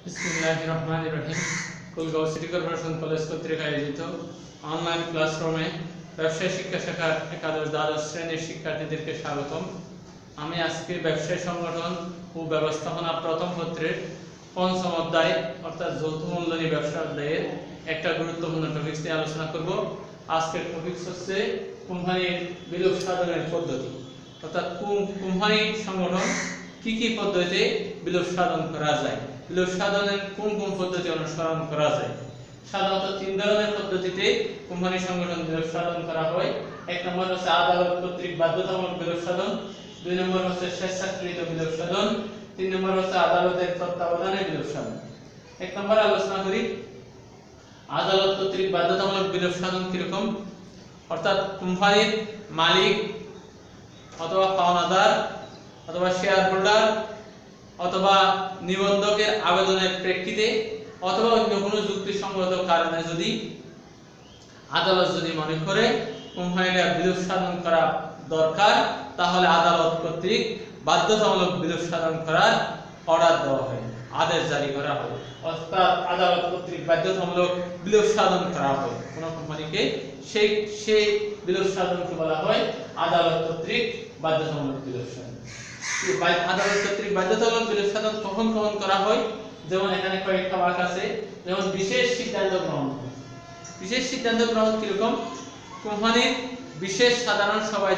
बिस्मिल्लाहिर्रहमानिर्रहीम। Kulgam city corporation college কর্তৃক আয়োজিত অনলাইন ক্লাসরুমে ব্যবসায় শিক্ষা শাখার একাদশ দ্বাদশ শ্রেণীর শিক্ষার্থীদেরকে স্বাগতম। আমি আজকে ব্যবসায় সংগঠন ও ব্যবস্থাপনা প্রথম পত্রের পঞ্চম অধ্যায় অর্থাৎ যৌথ মূলধনী ব্যবসা অধ্যায়ের একটা গুরুত্বপূর্ণ টপিকস নিয়ে আলোচনা করব। আজকের টপিকস হচ্ছে কোম্পানির বিলোপ সাধনের পদ্ধতি, অর্থাৎ কোম্পানি সংগঠন কি পদ্ধতিতে বিলোপ সাধন করা যায়, বিলোপ সাধনের কোন পদ্ধতি অনুসরণ করা যায়। সাধারণত তিন ধরনের পদ্ধতিতে কোম্পানি সংগঠন বিলোপ সাধন করা হয়। এক নম্বর হচ্ছে আদালত কর্তৃক বাধ্যতামূলক বিলোপ সাধন, দুই নম্বর হচ্ছে স্বেচ্ছাকৃত বিলোপ সাধন, তিন নম্বর হচ্ছে আদালতের তত্ত্বাবধানে বিলোপ সাধন। এক নম্বর আলোচনা করি আদালত কর্তৃক বাধ্যতামূলক বিলোপ সাধন কিরকম। অর্থাৎ কোম্পানির মালিক অথবা পাওনাদার অথবা শেয়ার হোল্ডার অথবা নিবন্ধকের আবেদনের প্রেক্ষিতে অথবা অন্য কোনো যুক্তিসঙ্গত কারণে যদি আদালত যদি মনে করে কোম্পানিটা বিলোপ সাধন করা দরকার, তাহলে আদালত কর্তৃক বাধ্যতামূলক বিলোপ সাধন করার অর্ডার দেওয়া হয়, আদেশ জারি করা হয়। অর্থাৎ আদালত কর্তৃক বাধ্যতামূলক বিলোপ সাধন করা হয় কোন কোম্পানিকে, সেই বিলোপ সাধনকে বলা হয় আদালত কর্তৃক বাধ্যতামূলক বিলোপ সাধন। আদালত কর্তৃক বাধ্যতামূলক বিলোপ সাধন কখন করা হয়, যেমন এখানে কয়েকটা বাক আছে। যেমন বিশেষ সিদ্ধান্ত গ্রহণ। বিশেষ সিদ্ধান্ত গ্রহণ কিরকম, কোম্পানির বিশেষ সাধারণ সভায়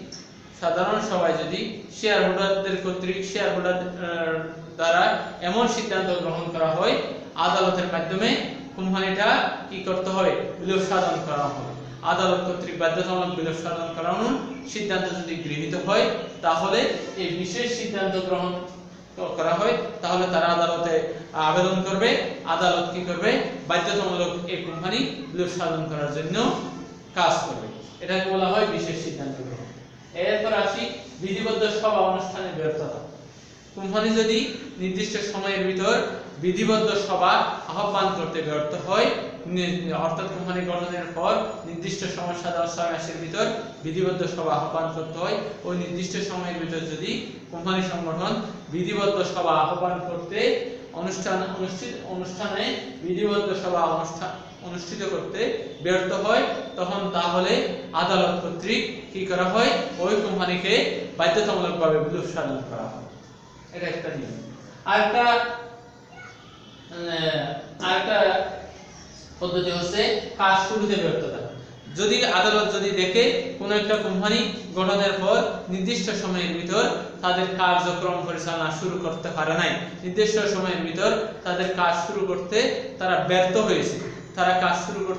যদি শেয়ার হোল্ডারদের কর্তৃক শেয়ার হোল্ডার দ্বারা এমন সিদ্ধান্ত গ্রহণ করা হয়, আদালতের মাধ্যমে কোম্পানিটা কি করতে হয়, বিলোপ সাধন করা হয়। আদালত কর্তৃক বাধ্যতামূলক বিলোপ সাধন করানোর সিদ্ধান্ত যদি গৃহীত হয়, তাহলে এই বিশেষ সিদ্ধান্ত গ্রহণ করা হয়, তাহলে তারা আদালতে আবেদন করবে। আদালত কি করবে, বাধ্যতামূলক এই কোম্পানি বিলোপ সাধন করার জন্য কাজ করবে। এটাকে বলা হয় বিশেষ সিদ্ধান্ত গ্রহণ। এরপর আসি বিধিবদ্ধ সভা অনুষ্ঠানের ব্যর্থতা। কোম্পানি যদি নির্দিষ্ট সময়ের ভিতর বিধিবদ্ধ সভা আহ্বান করতে ব্যর্থ হয়, অর্থাৎ কোম্পানি গঠনের পর নির্দিষ্ট সময় 6 মাসের ভিতর বিধিবদ্ধ সভা আহ্বান করতে হয়, ওই নির্দিষ্ট সময়ের ভিতর যদি কোম্পানি সংগঠন বিধিবদ্ধ সভা আহ্বান করতে অনুষ্ঠানে বিধিবদ্ধ সভা অনুষ্ঠিত করতে ব্যর্থ হয়, তখন তাহলে আদালত কর্তৃক কি করা হয়, ওই কোম্পানিকে বাধ্যতামূলকভাবে বিলোপ সাধন করা হয়। এটা একটা নিয়ম। আরেকটা পদ্ধতি হচ্ছে কাজ শুরুতে ব্যর্থতা। যদি আদালত যদি দেখে কোন একটা কোম্পানি গঠনের পর নির্দিষ্ট সময়ের ভিতর তাদের কার্যক্রম পরিচালনা শুরু করতে পারে নাই, নির্দিষ্ট সময়ের ভিতর তাদের কাজ শুরু করতে তারা ব্যর্থ হয়েছে, তারা কাজ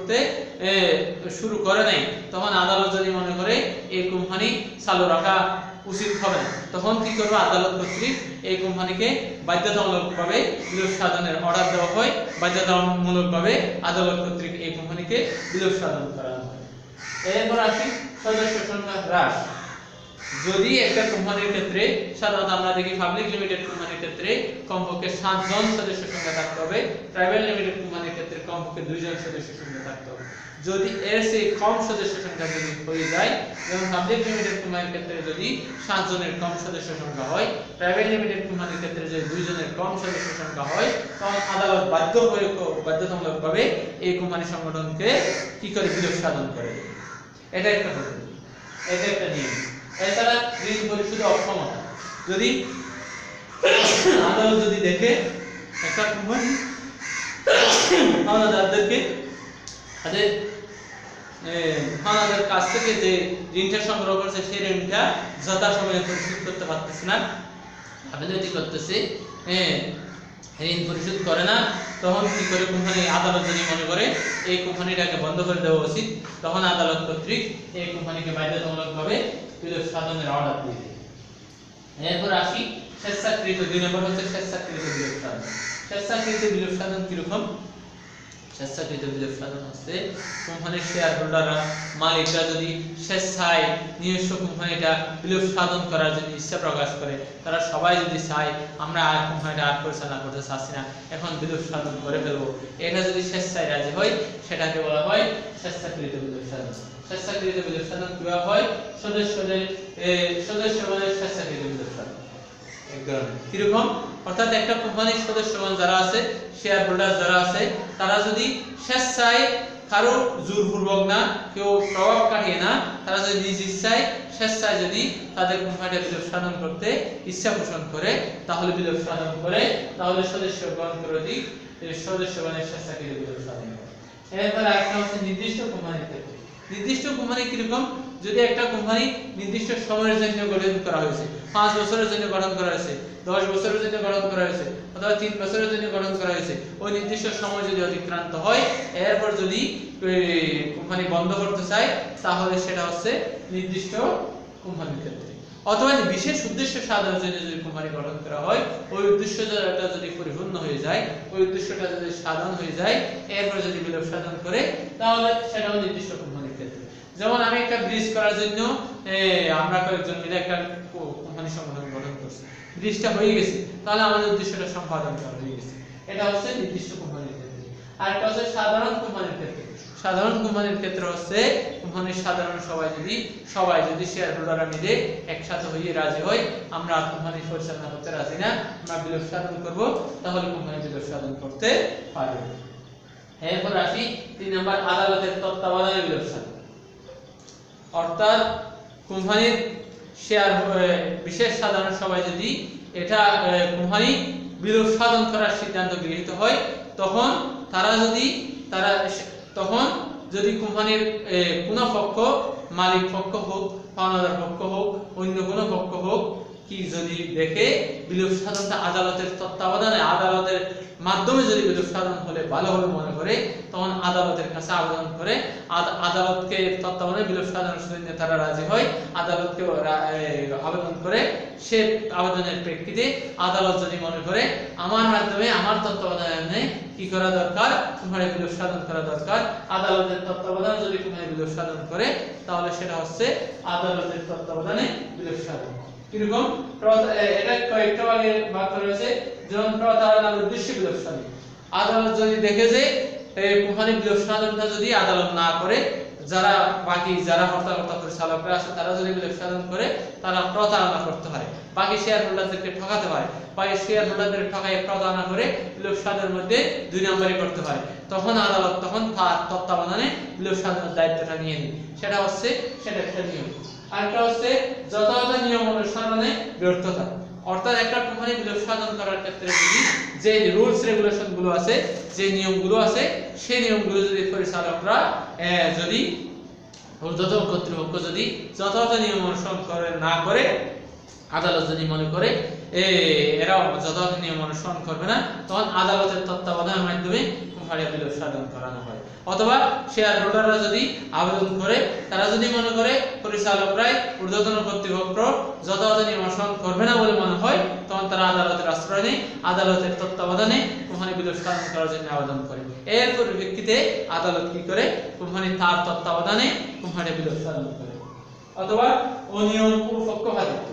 শুরু করে নাই, তখন আদালত যদি মনে করে এই কোম্পানি চালু রাখা উচিত হবে না, তখন কি করবে, আদালত কর্তৃক এই কোম্পানিকে বাধ্যতামূলকভাবে বিলোপ সাধনের অর্ডার দেওয়া হয়। বাধ্যতামূলকভাবে আদালত কর্তৃক এই কোম্পানিকে বিলোপ সাধন করা হয়। এরপর আসি সদস্য সংখ্যা হ্রাস। যদি একটা কোম্পানির ক্ষেত্রে, সাধারণত আমরা দেখি পাবলিক লিমিটেড কোম্পানির ক্ষেত্রে কমপক্ষে 7 জন সদস্য সংখ্যা থাকতে হবে, প্রাইভেট লিমিটেড কোম্পানির ক্ষেত্রে কমপক্ষে 2 জন সদস্য সংখ্যা থাকতে হবে। যদি এর চেয়ে কম সদস্য সংখ্যা যদি হয়ে যায়, যেমন পাবলিক লিমিটেড কোম্পানির ক্ষেত্রে যদি 7 জনের কম সদস্য সংখ্যা হয়, প্রাইভেট লিমিটেড কোম্পানির ক্ষেত্রে যদি 2 জনের কম সদস্য সংখ্যা হয়, তখন আদালত বাধ্যতামূলকভাবে এই কোম্পানি সংগঠনকে কি করে বিলোপ সাধন করে। এটা একটা পদ্ধতি, এটা একটা নিয়ম। এছাড়া ঋণ পরিশোধে অক্ষমতা। যদি আদালত যদি দেখে একটা কোম্পানি পাওনাদারদেরকে তাদের পাওনাদার কাছ থেকে যে ঋণটা সংগ্রহ করছে সেই ঋণটা যথাসময়ে পরিশোধ করতে পারতেছে না, আবেদন করতেছে, ঋণ পরিশোধ করে না, তখন কি করে কোম্পানি, আদালত যদি মনে করে এই কোম্পানিটাকে বন্ধ করে দেওয়া উচিত, তখন আদালত কর্তৃক এই কোম্পানিকে বাধ্যতামূলকভাবে বিলোপ সাধনের অর্ডার দিয়ে দেয়। এরপর আসি স্বেচ্ছাকৃত। 2 নম্বর হচ্ছে স্বেচ্ছাকৃত বিলোপ সাধন। স্বেচ্ছাকৃত বিলোপ সাধন কিরকম, স্বেচ্ছাকৃত বিলোপ সাধন হচ্ছে কোম্পানির শেয়ার হোল্ডাররা, মালিকরা যদি স্বেচ্ছায় নিজস্ব কোম্পানিটা বিলোপ সাধন করার জন্য ইচ্ছা প্রকাশ করে, তারা সবাই যদি চায় আমরা আর কোম্পানিটা আর পরিচালনা করতে চাচ্ছি না, এখন বিলোপ সাধন করে ফেলবো, এটা যদি স্বেচ্ছায় রাজি হয়, সেটাকে বলা হয় স্বেচ্ছাকৃত বিলোপ সাধন। স্বেচ্ছাকৃত বিলোপ সাধন কিভাবে হয়, সদস্যদের স্বেচ্ছাকৃত বিলোপ সাধন। কারণে। কিরকম? অর্থাৎ একটা কোম্পানির সদস্যগণ যারা আছে, শেয়ার হোল্ডার যারা আছে, তারা যদি স্বেচ্ছায় কারো জোরপূর্বক না, কেউ প্রভাব খাটিয়ে না, তারা যদি নিজ ইচ্ছায় স্বেচ্ছায় যদি তাদের কোম্পানিটা বিলোপ সাধন করতে ইচ্ছা পোষণ করে, তাহলে বিলোপ সাধন করে, তাহলে সদস্যগণ কর্তৃক সদস্যগণের স্বেচ্ছাকৃত বিলোপ সাধন করে। এরপর আরেকটা হচ্ছে নির্দিষ্ট কোম্পানির ক্ষেত্রে। নির্দিষ্ট কোম্পানি কিরকম? যদি একটা কোম্পানি নির্দিষ্ট সময়ের জন্য গঠন করা হয়েছে, 5 বছরের জন্য গঠন করা হয়েছে, 10 বছরের জন্য গঠন করা হয়েছে, অথবা 3 বছরের জন্য গঠন করা হয়েছে, ওই নির্দিষ্ট সময় যদি অতিক্রান্ত হয়, এরপর যদি কোম্পানি বন্ধ করতে চায়, তাহলে সেটা হচ্ছে নির্দিষ্ট কোম্পানির ক্ষেত্রে। অথবা বিশেষ উদ্দেশ্য সাধনের জন্য যদি কোম্পানি গঠন করা হয়, ওই উদ্দেশ্যটা যদি পরিপূর্ণ হয়ে যায়, ওই উদ্দেশ্যটা যদি সাধন হয়ে যায়, এরপর যদি বিলোপ সাধন করে, তাহলে সেটাও নির্দিষ্ট কোম্পানির ক্ষেত্রে। যেমন আমি একটা ব্রিজ করার জন্য আমরা কয়েকজন মিলে একটা কোম্পানি সংগঠন গঠন করছি, ব্রিজটা হয়ে গেছে, তাহলে আমাদের উদ্দেশ্যটা সম্পাদন করা হয়ে গেছে, এটা হচ্ছে নির্দিষ্ট কোম্পানির ক্ষেত্রে। আর একটা হচ্ছে সাধারণ কোম্পানির ক্ষেত্রে। সাধারণ কোম্পানির ক্ষেত্রে হচ্ছে কোম্পানির সাধারণ সবাই যদি শেয়ার হোল্ডাররা মিলে একসাথে হয়ে রাজি হয়, আমরা কোম্পানি পরিচালনা করতে রাজি না, আমরা বিলোপ সাধন করব, তাহলে কোম্পানি বিলোপ সাধন করতে পারবে। এরপর আসি 3 নম্বর, আদালতের তত্ত্বাবধানে বিলোপ সাধন। অর্থাৎ কোম্পানির শেয়ার বিশেষ সাধারণ সভায় যদি এটা কোম্পানি বিলোপ সাধন করার সিদ্ধান্ত গৃহীত হয়, তখন যদি কোম্পানির কোনো পক্ষ, মালিক পক্ষ হোক, পাওনাদার পক্ষ হোক, অন্য কোনো পক্ষ হোক, কি যদি দেখে বিলোপ সাধনটা আদালতের তত্ত্বাবধানে, আদালতের মাধ্যমে যদি বিলোপ সাধন হলে ভালো হবে মনে করে, তখন আদালতের কাছে আবেদন করে, আদালতকে তত্ত্বাবধানে বিলোপ সাধনের জন্য তারা রাজি হয়, আদালতকে আবেদন করে, সে আবেদনের প্রেক্ষিতে আদালত যদি মনে করে আমার মাধ্যমে, আমার তত্ত্বাবধানে কি করা দরকার, কোম্পানি বিলোপ সাধন করা দরকার, আদালতের তত্ত্বাবধানে যদি কোম্পানি বিলোপ সাধন করে, তাহলে সেটা হচ্ছে আদালতের তত্ত্বাবধানে বিলোপ সাধন। কিরকম? এটা কয়েকটা ভাগ রয়েছে। যেমন প্রতারণার উদ্দেশ্যে বিলোপ সাধন। আদালত যদি দেখে যে কোম্পানি বিলোপ সাধনটা যদি আদালত না করে, যারা হর্তাকর্তা পরিচালকরা আছে, তারা যদি বিলোপ সাধন করে, তারা প্রতারণা করতে পারে, বাকি শেয়ার হোল্ডারদেরকে ঠকাতে পারে, বাকি শেয়ার হোল্ডারদের ঠকাই প্রতারণা করে বিলোপ সাধনের মধ্যে 2 নম্বরই করতে পারে, তখন আদালত তার তত্ত্বাবধানে বিলোপ সাধনের দায়িত্বটা নিয়ে নেয়। সেটা একটা নিয়ম। আরেকটা হচ্ছে যথাযথ নিয়ম অনুসরণে ব্যর্থতা। অর্থাৎ একটা কোম্পানি বিলোপ সাধন করার ক্ষেত্রে যদি যে রুলস রেগুলেশন গুলো আছে, যে নিয়মগুলো আছে, সেই নিয়মগুলো যদি পরিচালকরা যদি ঊর্ধ্বতন কর্তৃপক্ষ যদি যথাযথ নিয়ম অনুসরণ না করে, আদালত যদি মনে করে এরা যথাযথ নিয়ম অনুসরণ করবে না, তখন আদালতের তত্ত্বাবধানের মাধ্যমে কোম্পানি বিলোপ সাধন করানো হয়। অথবা শেয়ার হোল্ডাররা যদি আবেদন করে, তারা যদি মনে করে পরিচালকরাই, ঊর্ধ্বতন কর্তৃপক্ষ যথাযথ নিয়ম অনুসরণ করবে না বলে মনে হয়, তখন তারা আদালতের আশ্রয় নেয়, আদালতের তত্ত্বাবধানে কোম্পানি বিলোপ সাধন করার জন্য আবেদন করে। এর পরিপ্রেক্ষিতে আদালত কি করে? কোম্পানি তার তত্ত্বাবধানে কোম্পানি বিলোপ সাধন করে। অথবা অনিয়ম ও পক্ষপাতিত্ব।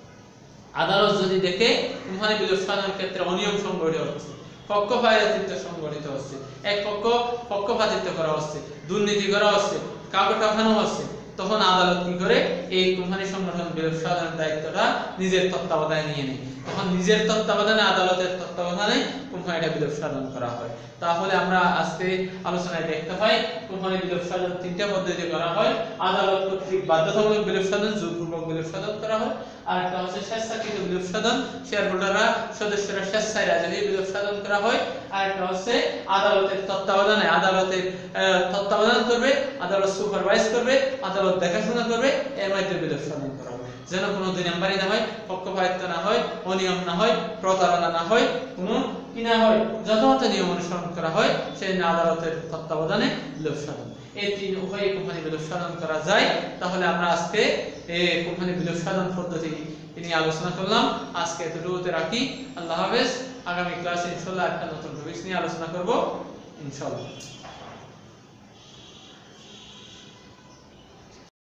আদালত যদি দেখে কোম্পানি বিলোপ সাধনের ক্ষেত্রে অনিয়ম সংঘটিত হচ্ছে, পক্ষপাতিত্ব সংঘটিত হচ্ছে, এক পক্ষ পক্ষপাতিত্ব করা হচ্ছে, দুর্নীতি করা হচ্ছে, কাউকে ঠকানো হচ্ছে, তখন আদালত কি করে? এই কোম্পানি সংগঠন বিলোপ সাধনের দায়িত্বটা নিজের তত্ত্বাবধানে নিয়ে নেয়। তখন নিজের তত্ত্বাবধানে, আদালতের তত্ত্বাবধানে কোম্পানিটা বিলোপ সাধন করা হয়। তাহলে আমরা আজকে আলোচনায় দেখতে পাই কোম্পানি বিলোপ সাধন 3টা পদ্ধতিতে করা হয়। আদালত কর্তৃক বাধ্যতামূলক বিলোপ সাধন, জোরপূর্বক বিলোপ সাধন করা হয়। আর একটা হচ্ছে স্বেচ্ছাকৃত বিলোপ সাধন, শেয়ার হোল্ডাররা, সদস্যরা স্বেচ্ছায় রাজি হয়ে বিলোপ সাধন করা হয়। আর একটা হচ্ছে আদালতের তত্ত্বাবধানে, আদালতের তত্ত্বাবধান করবে, আদালত সুপারভাইজ করবে, আদালত দেখাশোনা করবে, এর মাধ্যমে বিলোপ সাধন করা হবে। যেন কোনো 2 নম্বরই না হয়, পক্ষপাতিত্ব না হয়, অনিয়ম না হয়, প্রতারণা না হয়, কোনো কি না হয়, যথাযথ নিয়ম অনুসরণ করা হয়, সেই আদালতের তত্ত্বাবধানে বিলোপ সাধন। এই 3 উপায়ে কোম্পানি বিলোপ সাধন করা যায়। তাহলে আমরা আজকে কোম্পানি বিলোপ সাধন পদ্ধতি নিয়ে আলোচনা করলাম। আজকে এতটুকুতে রাখি। আল্লাহ হাফেজ। আগামী ক্লাসে ইনশাআল্লাহ একটা নতুন টপিক নিয়ে আলোচনা করব ইনশাআল্লাহ।